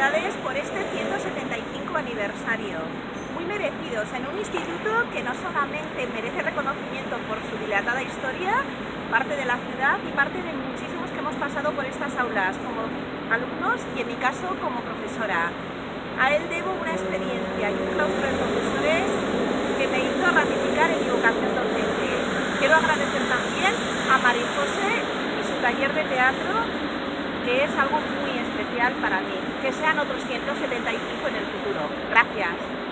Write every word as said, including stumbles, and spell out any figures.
felicidades por este ciento setenta y cinco aniversario. Muy merecidos en un instituto que no solamente merece reconocimiento por su dilatada historia, parte de la ciudad y parte de muchísimos que hemos pasado por estas aulas como alumnos y en mi caso como profesora. A él debo una experiencia y un claustro de profesores que me hizo ratificar en mi vocación docente. Quiero agradecer también a María José y su taller de teatro, que es algo muy especial para mí. Que sean otros ciento setenta y cinco en el futuro. Gracias.